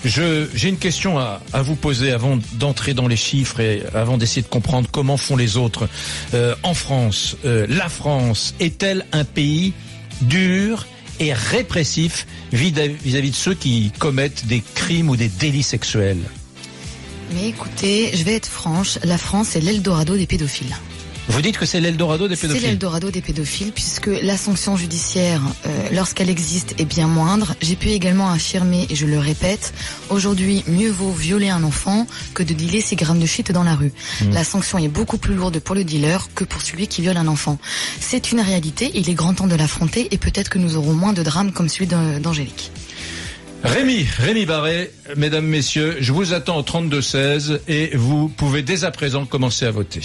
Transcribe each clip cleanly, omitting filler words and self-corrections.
J'ai une question à vous poser avant d'entrer dans les chiffres et avant d'essayer de comprendre comment font les autres. En France, la France est-elle un pays dur et répressif vis-à-vis de ceux qui commettent des crimes ou des délits sexuels? Mais écoutez, je vais être franche, la France est l'Eldorado des pédophiles. Vous dites que c'est l'Eldorado des pédophiles? C'est l'Eldorado des pédophiles puisque la sanction judiciaire, lorsqu'elle existe, est bien moindre. J'ai pu également affirmer, et je le répète, aujourd'hui, mieux vaut violer un enfant que de dealer 6 grammes de shit dans la rue. La sanction est beaucoup plus lourde pour le dealer que pour celui qui viole un enfant. C'est une réalité, il est grand temps de l'affronter et peut-être que nous aurons moins de drames comme celui d'Angélique. Rémi Barré, mesdames, messieurs, je vous attends au 32-16 et vous pouvez dès à présent commencer à voter.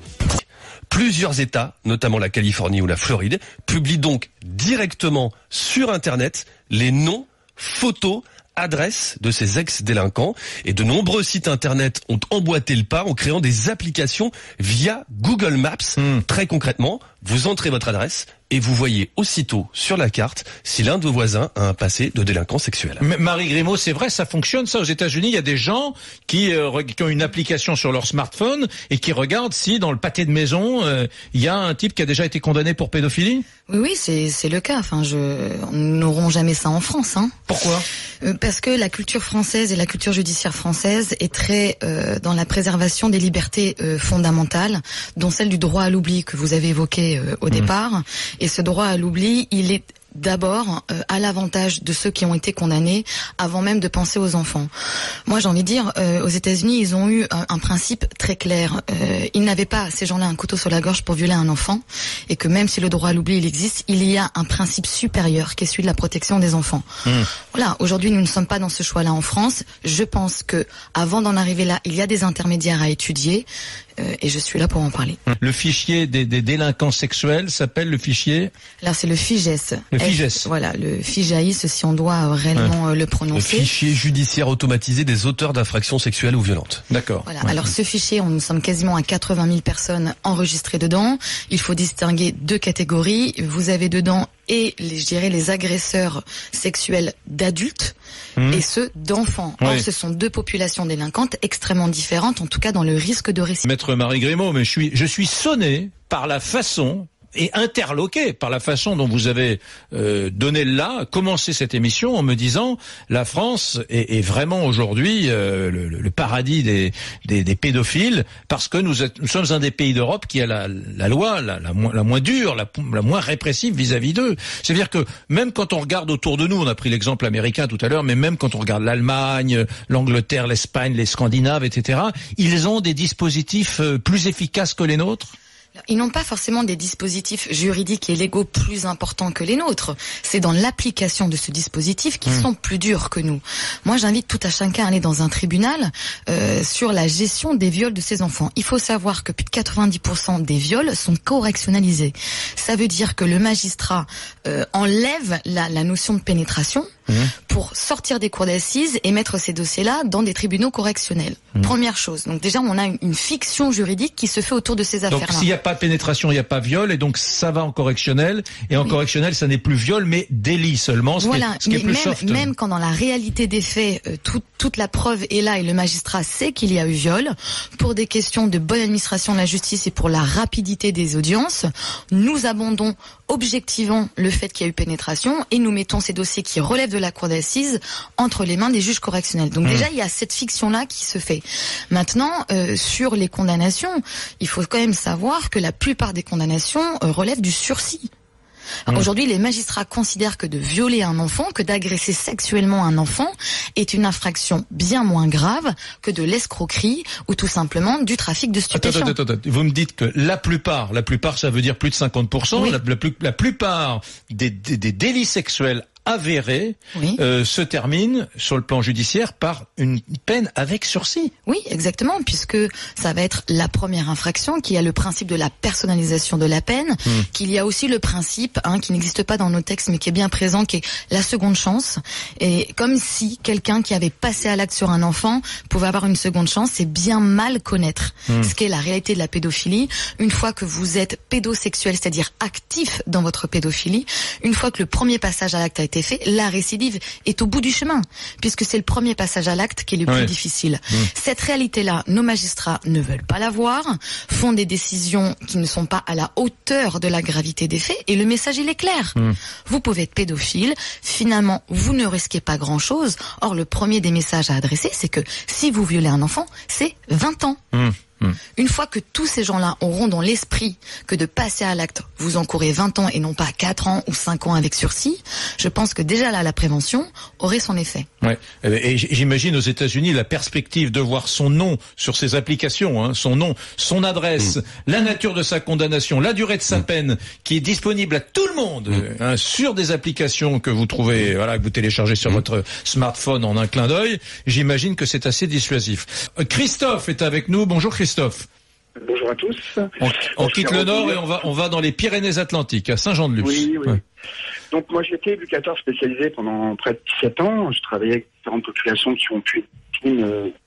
Plusieurs États, notamment la Californie ou la Floride, publient donc directement sur Internet les noms, photos, adresses de ces ex-délinquants. Et de nombreux sites Internet ont emboîté le pas en créant des applications via Google Maps. Très concrètement, vous entrez votre adresse et vous voyez aussitôt sur la carte si l'un de vos voisins a un passé de délinquant sexuel. Mais Marie Grimaud, c'est vrai, ça fonctionne ça aux États-Unis. Il y a des gens qui ont une application sur leur smartphone et qui regardent si dans le pâté de maison il y a un type qui a déjà été condamné pour pédophilie. Oui, c'est le cas. Enfin, nous n'aurons jamais ça en France. Pourquoi? Parce que la culture française et la culture judiciaire française est très dans la préservation des libertés fondamentales, dont celle du droit à l'oubli que vous avez évoqué au départ. Et ce droit à l'oubli, il est d'abord à l'avantage de ceux qui ont été condamnés avant même de penser aux enfants. Moi, j'ai envie de dire, aux États-Unis, ils ont eu un principe très clair. Ils n'avaient pas, ces gens-là, un couteau sur la gorge pour violer un enfant, et que même si le droit à l'oubli, il existe, il y a un principe supérieur qui est celui de la protection des enfants. Voilà, aujourd'hui, nous ne sommes pas dans ce choix-là en France. Je pense que avant d'en arriver là, il y a des intermédiaires à étudier. Et je suis là pour en parler. Le fichier des délinquants sexuels s'appelle le fichier? Alors c'est le FIJAIS. Le FIJAIS. Voilà, le FIJAIS, si on doit réellement le prononcer. Le fichier judiciaire automatisé des auteurs d'infractions sexuelles ou violentes. D'accord. Voilà. Ouais. Alors ce fichier, nous sommes quasiment à 80 000 personnes enregistrées dedans. Il faut distinguer 2 catégories. Vous avez dedans les agresseurs sexuels d'adultes et ceux d'enfants. Or, ce sont 2 populations délinquantes extrêmement différentes, en tout cas dans le risque de récidive. Maître Marie Grimaud, mais je suis sonné par la façon et interloqué par la façon dont vous avez commencé cette émission en me disant la France est vraiment aujourd'hui le paradis des pédophiles parce que nous sommes un des pays d'Europe qui a la loi la moins dure, la moins répressive vis-à-vis d'eux. C'est-à-dire que même quand on regarde autour de nous, on a pris l'exemple américain tout à l'heure, mais même quand on regarde l'Allemagne, l'Angleterre, l'Espagne, les Scandinaves, etc., ils ont des dispositifs plus efficaces que les nôtres. Ils n'ont pas forcément des dispositifs juridiques et légaux plus importants que les nôtres. C'est dans l'application de ce dispositif qu'ils sont plus durs que nous. Moi, j'invite tout à chacun à aller dans un tribunal sur la gestion des viols de ces enfants. Il faut savoir que plus de 90% des viols sont correctionnalisés. Ça veut dire que le magistrat enlève la notion de pénétration pour sortir des cours d'assises et mettre ces dossiers-là dans des tribunaux correctionnels. Première chose. Donc déjà, on a une fiction juridique qui se fait autour de ces affaires-là. Donc s'il n'y a pas de pénétration, il n'y a pas viol, et donc ça va en correctionnel. Et en correctionnel, ça n'est plus viol, mais délit seulement, ce qui est plus soft. Même quand dans la réalité des faits, toute la preuve est là et le magistrat sait qu'il y a eu viol, pour des questions de bonne administration de la justice et pour la rapidité des audiences, nous abondons objectivement le fait qu'il y a eu pénétration et nous mettons ces dossiers qui relèvent de la cour d'assises entre les mains des juges correctionnels. Donc déjà, il y a cette fiction-là qui se fait. Maintenant, sur les condamnations, il faut quand même savoir que la plupart des condamnations relèvent du sursis. Aujourd'hui, les magistrats considèrent que de violer un enfant, que d'agresser sexuellement un enfant est une infraction bien moins grave que de l'escroquerie ou tout simplement du trafic de stupéfiants. Attends. Vous me dites que la plupart, ça veut dire plus de 50%, la plupart des délits sexuels avérés se termine sur le plan judiciaire par une peine avec sursis. Oui, exactement, puisque ça va être la première infraction qui a le principe de la personnalisation de la peine, qu'il y a aussi le principe qui n'existe pas dans nos textes mais qui est bien présent, qui est la seconde chance. Et comme si quelqu'un qui avait passé à l'acte sur un enfant pouvait avoir une seconde chance, c'est bien mal connaître ce qu'est la réalité de la pédophilie. Une fois que vous êtes pédosexuel, c'est-à-dire actif dans votre pédophilie, une fois que le premier passage à l'acte a été l'acte est fait, la récidive est au bout du chemin, puisque c'est le premier passage à l'acte qui est le plus difficile. Cette réalité-là, nos magistrats ne veulent pas la voir, font des décisions qui ne sont pas à la hauteur de la gravité des faits, et le message, il est clair. Vous pouvez être pédophile, finalement, vous ne risquez pas grand-chose. Or, le premier des messages à adresser, c'est que si vous violez un enfant, c'est 20 ans. Une fois que tous ces gens-là auront dans l'esprit que de passer à l'acte, vous encourez 20 ans et non pas 4 ans ou 5 ans avec sursis, je pense que déjà là, la prévention aurait son effet. Ouais. Et j'imagine aux États-Unis la perspective de voir son nom sur ces applications, hein, son nom, son adresse, la nature de sa condamnation, la durée de sa peine, qui est disponible à tout le monde hein, sur des applications que vous trouvez, voilà, que vous téléchargez sur votre smartphone en un clin d'œil. J'imagine que c'est assez dissuasif. Christophe est avec nous. Bonjour Christophe. Bonjour à tous. On quitte le Nord et on va dans les Pyrénées-Atlantiques, à Saint-Jean-de-Luz. Oui. Ouais. Donc moi j'ai été éducateur spécialisé pendant près de 17 ans. Je travaillais avec différentes populations qui ont pu être victimes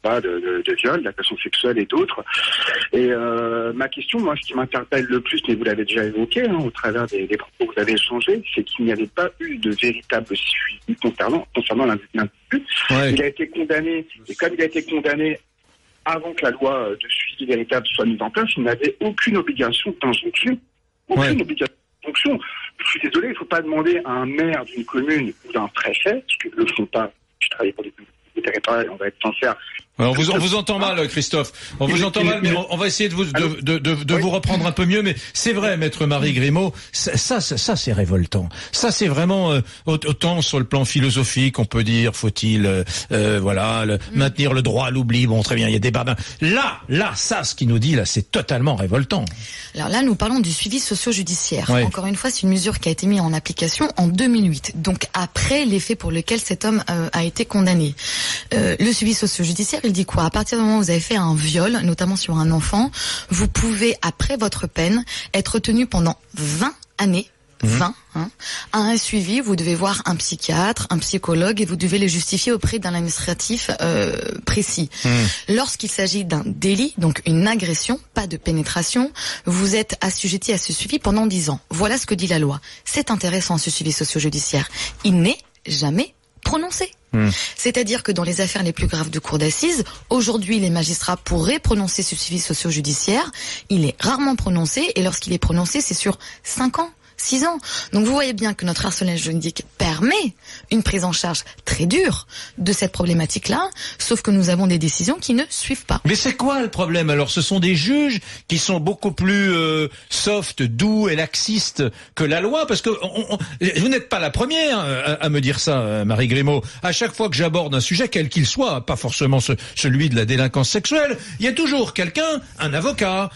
de viol, d'agression sexuelle et d'autres. Et ma question, moi, ce qui m'interpelle le plus, mais vous l'avez déjà évoqué au travers des propos que vous avez échangés, c'est qu'il n'y avait pas eu de véritable suivi concernant l'individu. Ouais. Il a été condamné, et comme il a été condamné avant que la loi de suivi véritable soit mise en place, il n'avait aucune obligation d'injonction. Aucune obligation d'injonction. Je suis désolé, il ne faut pas demander à un maire d'une commune ou d'un préfet, parce qu'ils ne le font pas. Je travaille pour des territoires et on va être sincère. Alors on vous entend mal, Christophe. On vous entend mal, mais on va essayer de vous reprendre un peu mieux. Mais c'est vrai, Maître Marie Grimaud, ça c'est révoltant. Ça c'est vraiment autant sur le plan philosophique, on peut dire, faut-il maintenir le droit à l'oubli. Bon, très bien, il y a des barbins. Là, ça, ce qu'il nous dit là, c'est totalement révoltant. Alors là, nous parlons du suivi socio-judiciaire. Ouais. Encore une fois, c'est une mesure qui a été mise en application en 2008, donc après les faits pour lesquels cet homme a été condamné. Le suivi socio-judiciaire, il dit quoi? À partir du moment où vous avez fait un viol, notamment sur un enfant, vous pouvez, après votre peine, être retenu pendant 20 années, 20, à un suivi. Vous devez voir un psychiatre, un psychologue, et vous devez le justifier auprès d'un administratif précis. Lorsqu'il s'agit d'un délit, donc une agression, pas de pénétration, vous êtes assujetti à ce suivi pendant 10 ans. Voilà ce que dit la loi. C'est intéressant, ce suivi socio-judiciaire. Il n'est jamais prononcé. C'est-à-dire que dans les affaires les plus graves de cour d'assises, aujourd'hui les magistrats pourraient prononcer ce suivi socio-judiciaire. Il est rarement prononcé, et lorsqu'il est prononcé, c'est sur 5 ans. 6 ans. Donc vous voyez bien que notre arsenal juridique permet une prise en charge très dure de cette problématique-là, sauf que nous avons des décisions qui ne suivent pas. Mais c'est quoi le problème? Alors ce sont des juges qui sont beaucoup plus soft, doux et laxistes que la loi, parce que vous n'êtes pas la première à me dire ça, Marie Grimaud. À chaque fois que j'aborde un sujet, quel qu'il soit, pas forcément celui de la délinquance sexuelle, il y a toujours quelqu'un, un avocat,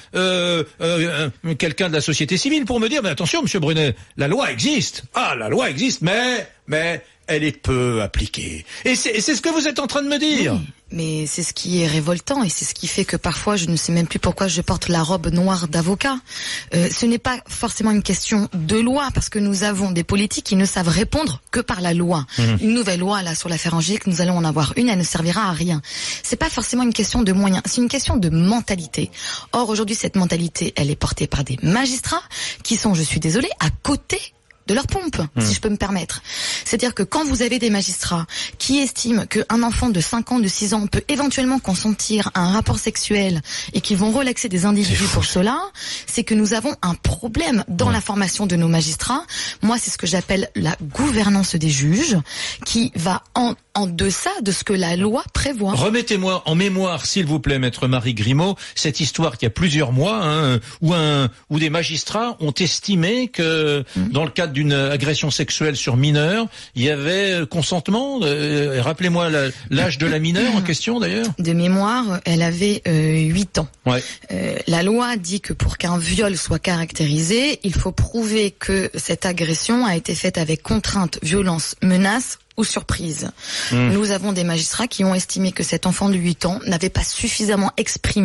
quelqu'un de la société civile pour me dire, mais attention, monsieur Brunet, la loi existe. Ah, la loi existe, mais elle est peu appliquée. Et c'est ce que vous êtes en train de me dire. Oui, mais c'est ce qui est révoltant, et c'est ce qui fait que parfois je ne sais même plus pourquoi je porte la robe noire d'avocat. Ce n'est pas forcément une question de loi, parce que nous avons des politiques qui ne savent répondre que par la loi. Une nouvelle loi là sur l'affaire Angélique, nous allons en avoir une, elle ne servira à rien. C'est pas forcément une question de moyens, c'est une question de mentalité. Or aujourd'hui, cette mentalité, elle est portée par des magistrats qui sont, je suis désolée, à côté de leur pompe, si je peux me permettre. C'est-à-dire que quand vous avez des magistrats qui estiment qu'un enfant de 5 ans, de 6 ans peut éventuellement consentir à un rapport sexuel et qu'ils vont relaxer des individus pour cela, c'est que nous avons un problème dans la formation de nos magistrats. Moi, c'est ce que j'appelle la gouvernance des juges, qui va en deçà de ce que la loi prévoit. Remettez-moi en mémoire, s'il vous plaît, Maître Marie Grimaud, cette histoire qu'il y a plusieurs mois, où des magistrats ont estimé que dans le cadre d'une agression sexuelle sur mineur, il y avait consentement. Rappelez-moi l'âge de la mineure en question, d'ailleurs. De mémoire, elle avait 8 ans. Ouais. La loi dit que pour qu'un viol soit caractérisé, il faut prouver que cette agression a été faite avec contrainte, violence, menace ou surprise. Nous avons des magistrats qui ont estimé que cet enfant de 8 ans n'avait pas suffisamment exprimé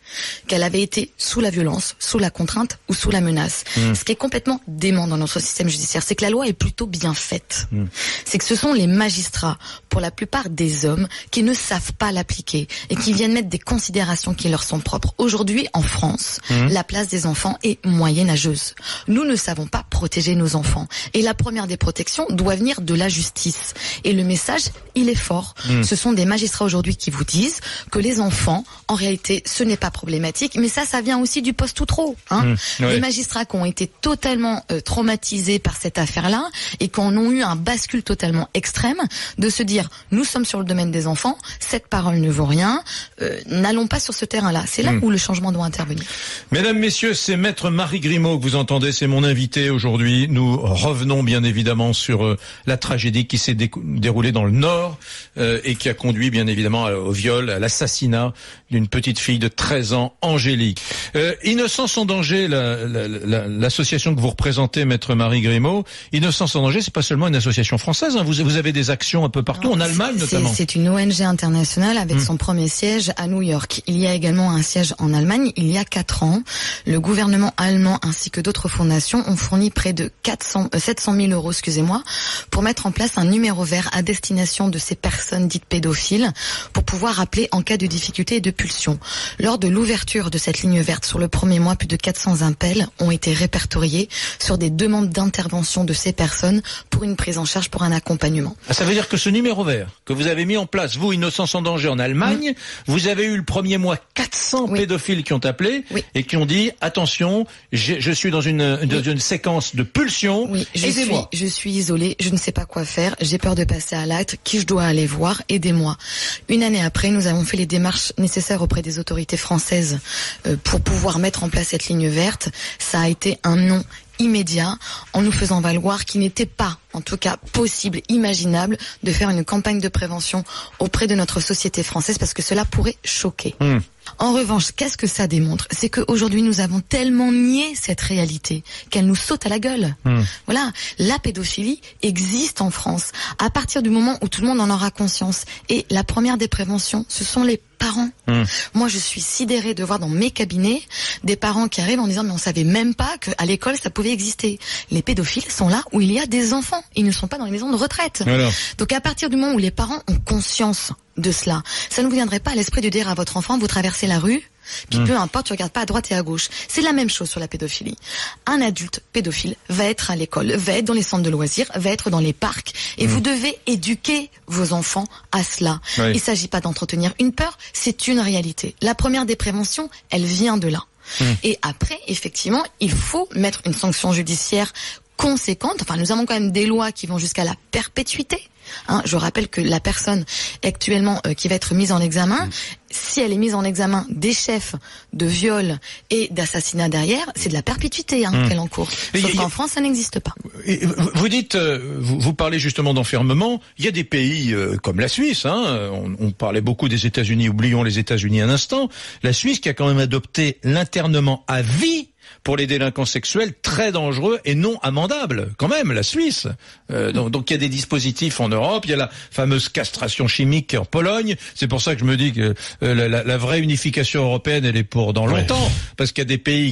qu'elle avait été sous la violence, sous la contrainte ou sous la menace. Ce qui est complètement dément dans notre système judiciaire, c'est que la loi est plutôt bien faite. C'est que ce sont les magistrats, pour la plupart des hommes, qui ne savent pas l'appliquer et qui viennent mettre des considérations qui leur sont propres. Aujourd'hui, en France, la place des enfants est moyenâgeuse. Nous ne savons pas protéger nos enfants. Et la première des protections doit venir de la justice. Et le message, il est fort. Ce sont des magistrats aujourd'hui qui vous disent que les enfants, en réalité, ce n'est pas problématique, mais ça vient aussi du poste ou trop. Les magistrats qui ont été totalement traumatisés par cette affaire-là et qui en ont eu un bascule totalement extrême de se dire, nous sommes sur le domaine des enfants, cette parole ne vaut rien, n'allons pas sur ce terrain-là. C'est là où le changement doit intervenir. Mesdames, Messieurs, c'est Maître Marie Grimaud que vous entendez, c'est mon invité aujourd'hui. Nous revenons bien évidemment sur la tragédie qui s'est déroulée dans le Nord et qui a conduit bien évidemment au viol, à l'assassinat d'une petite fille de 13 ans, Angélique. Innocence en danger, l'association que vous représentez, Maître Marie Grimaud, Innocence en danger, c'est pas seulement une association française, hein. Vous avez des actions un peu partout, en Allemagne notamment. C'est une ONG internationale avec son premier siège à New York. Il y a également un siège en Allemagne. Il y a 4 ans, le gouvernement allemand ainsi que d'autres fondations ont fourni près de 700 000 euros, pour mettre en place un numéro vert à destination de ces personnes dites pédophiles pour pouvoir appeler en cas de difficulté et de pulsion. Lors de l'ouverture de cette ligne verte sur le premier mois, plus de 400 appels ont été répertoriés sur des demandes d'intervention de ces personnes pour une prise en charge, pour un accompagnement. Ça veut dire que ce numéro vert que vous avez mis en place, vous, Innocence en danger en Allemagne, vous avez eu le premier mois 400 pédophiles qui ont appelé et qui ont dit attention, je suis dans une séquence de pulsion, aidez-moi. Je suis isolée, je ne sais pas quoi faire, j'ai peur de passer à l'acte, qui je dois aller voir, aidez-moi. Une année après, nous avons fait les démarches nécessaires auprès des autorités françaises pour pouvoir mettre en place cette ligne verte. Ça a été un non immédiat, en nous faisant valoir qu'il n'était pas, en tout cas possible, imaginable, de faire une campagne de prévention auprès de notre société française, parce que cela pourrait choquer. En revanche, qu'est-ce que ça démontre? C'est qu'aujourd'hui, nous avons tellement nié cette réalité qu'elle nous saute à la gueule. Voilà, la pédophilie existe en France à partir du moment où tout le monde en aura conscience. Et la première des préventions, ce sont les parents. Moi, je suis sidérée de voir dans mes cabinets des parents qui arrivent en disant mais on savait même pas qu'à l'école ça pouvait exister. Les pédophiles sont là où il y a des enfants. Ils ne sont pas dans les maisons de retraite. Alors. Donc à partir du moment où les parents ont conscience de cela, ça ne vous viendrait pas à l'esprit de dire à votre enfant, vous traversez la rue, puis peu importe, tu regardes pas à droite et à gauche. C'est la même chose sur la pédophilie. Un adulte pédophile va être à l'école, va être dans les centres de loisirs, va être dans les parcs, et vous devez éduquer vos enfants à cela. Il ne s'agit pas d'entretenir une peur, c'est une réalité. La première des préventions, elle vient de là. Et après, effectivement, il faut mettre une sanction judiciaire conséquente. Enfin, nous avons quand même des lois qui vont jusqu'à la perpétuité. Je rappelle que la personne actuellement qui va être mise en examen, si elle est mise en examen des chefs de viol et d'assassinat derrière, c'est de la perpétuité qu'elle encourt. Sauf qu'en France, ça n'existe pas. Vous dites, vous parlez justement d'enfermement. Il y a des pays comme la Suisse. On parlait beaucoup des États-Unis. Oublions les États-Unis un instant. La Suisse qui a quand même adopté l'internement à vie pour les délinquants sexuels, très dangereux et non amendables, quand même, la Suisse. Donc il y a des dispositifs en Europe, il y a la fameuse castration chimique en Pologne. C'est pour ça que je me dis que la vraie unification européenne, elle est pour dans longtemps, parce qu'il y a des pays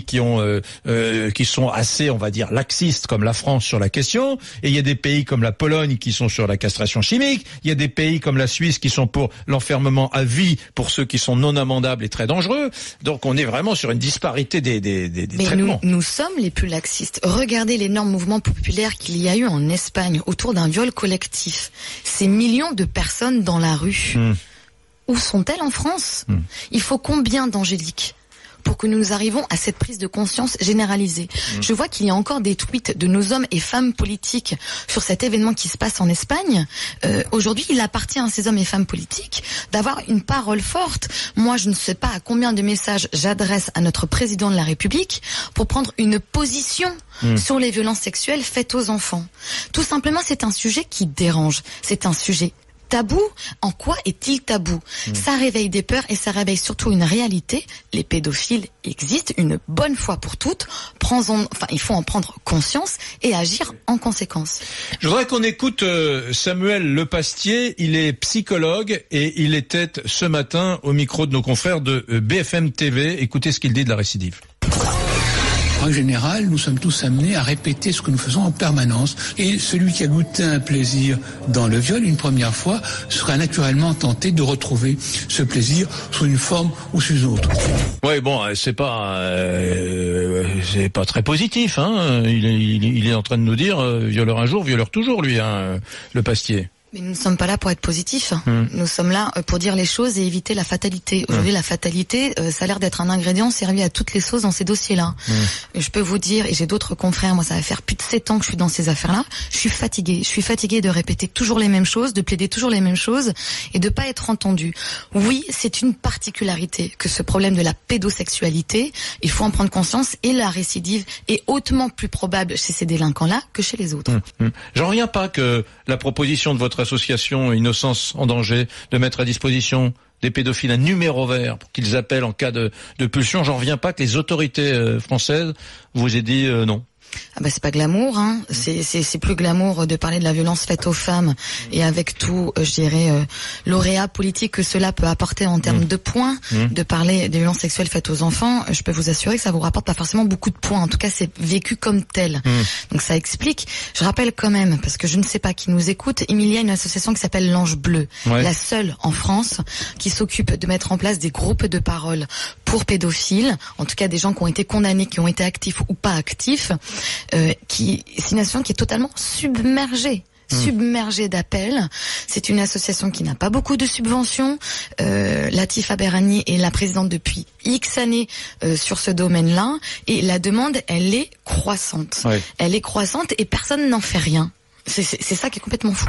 qui sont assez, on va dire, laxistes, comme la France sur la question, et il y a des pays comme la Pologne qui sont sur la castration chimique, il y a des pays comme la Suisse qui sont pour l'enfermement à vie pour ceux qui sont non amendables et très dangereux. Donc on est vraiment sur une disparité des traitements. Nous sommes les plus laxistes. Regardez l'énorme mouvement populaire qu'il y a eu en Espagne autour d'un viol collectif. Ces millions de personnes dans la rue. Où sont-elles en France? Il faut combien d'Angélique pour que nous arrivons à cette prise de conscience généralisée? Je vois qu'il y a encore des tweets de nos hommes et femmes politiques sur cet événement qui se passe en Espagne. Aujourd'hui, il appartient à ces hommes et femmes politiques d'avoir une parole forte. Moi, je ne sais pas à combien de messages j'adresse à notre président de la République pour prendre une position sur les violences sexuelles faites aux enfants. Tout simplement, c'est un sujet qui dérange. C'est un sujet tabou. En quoi est-il tabou? Ça réveille des peurs et ça réveille surtout une réalité. Les pédophiles existent une bonne fois pour toutes. Il faut en prendre conscience et agir en conséquence. Je voudrais qu'on écoute Samuel Lepastier. Il est psychologue et il était ce matin au micro de nos confrères de BFM TV. Écoutez ce qu'il dit de la récidive. En général, nous sommes tous amenés à répéter ce que nous faisons en permanence. Et celui qui a goûté un plaisir dans le viol une première fois sera naturellement tenté de retrouver ce plaisir sous une forme ou sous une autre. Oui, bon, c'est pas très positif, hein. Il est en train de nous dire violeur un jour, violeur toujours, lui, hein, Lepastier. Mais nous ne sommes pas là pour être positifs. Nous sommes là pour dire les choses et éviter la fatalité. Aujourd'hui, la fatalité, ça a l'air d'être un ingrédient servi à toutes les sauces dans ces dossiers-là. Je peux vous dire, et j'ai d'autres confrères, moi ça va faire plus de 7 ans que je suis dans ces affaires-là, je suis fatiguée. Je suis fatiguée de répéter toujours les mêmes choses, de plaider toujours les mêmes choses et de pas être entendue. Oui, c'est une particularité que ce problème de la pédosexualité, il faut en prendre conscience, et la récidive est hautement plus probable chez ces délinquants-là que chez les autres. J'en reviens pas que la proposition de votre association Innocence en danger de mettre à disposition des pédophiles un numéro vert pour qu'ils appellent en cas de pulsion. J'en reviens pas que les autorités françaises vous aient dit non. Ah bah c'est pas glamour, hein. C'est plus glamour de parler de la violence faite aux femmes et avec tout, je dirais, lauréat politique que cela peut apporter en termes de points, de parler des violences sexuelles faites aux enfants. Je peux vous assurer que ça vous rapporte pas forcément beaucoup de points. En tout cas, c'est vécu comme tel. Donc ça explique. Je rappelle quand même, parce que je ne sais pas qui nous écoute, il y a une association qui s'appelle l'Ange Bleu, la seule en France qui s'occupe de mettre en place des groupes de parole pour pédophiles, en tout cas des gens qui ont été condamnés, qui ont été actifs ou pas actifs. C'est une association qui est totalement submergée d'appels. C'est une association qui n'a pas beaucoup de subventions. Latifa Berhani est la présidente depuis X années sur ce domaine-là, et la demande, elle est croissante. Elle est croissante et personne n'en fait rien. C'est ça qui est complètement fou.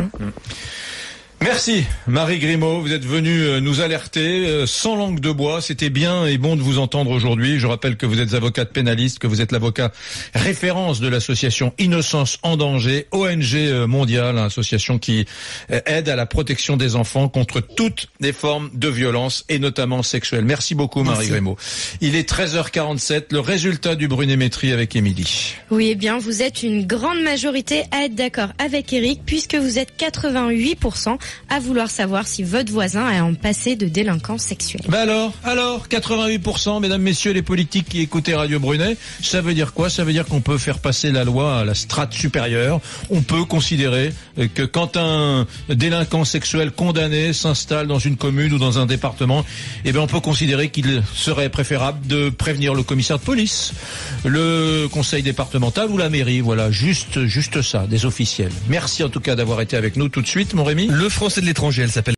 Merci Marie Grimaud, vous êtes venue nous alerter sans langue de bois. C'était bien et bon de vous entendre aujourd'hui. Je rappelle que vous êtes avocate pénaliste, que vous êtes l'avocat référence de l'association Innocence en danger, ONG mondiale, association qui aide à la protection des enfants contre toutes les formes de violence et notamment sexuelle. Merci beaucoup Marie Grimaud. Il est 13h47, le résultat du Brunémétrie avec Émilie. Oui, eh bien vous êtes une grande majorité à être d'accord avec Eric, puisque vous êtes 88% à vouloir savoir si votre voisin a un passé de délinquant sexuel. Ben alors, 88%, mesdames, messieurs les politiques qui écoutaient Radio Brunet, ça veut dire quoi? Ça veut dire qu'on peut faire passer la loi à la strate supérieure. On peut considérer que quand un délinquant sexuel condamné s'installe dans une commune ou dans un département, eh bien on peut considérer qu'il serait préférable de prévenir le commissaire de police, le conseil départemental ou la mairie. Voilà, juste ça, des officiels. Merci en tout cas d'avoir été avec nous tout de suite, mon Rémi. Le Français de l'étranger, elle s'appelle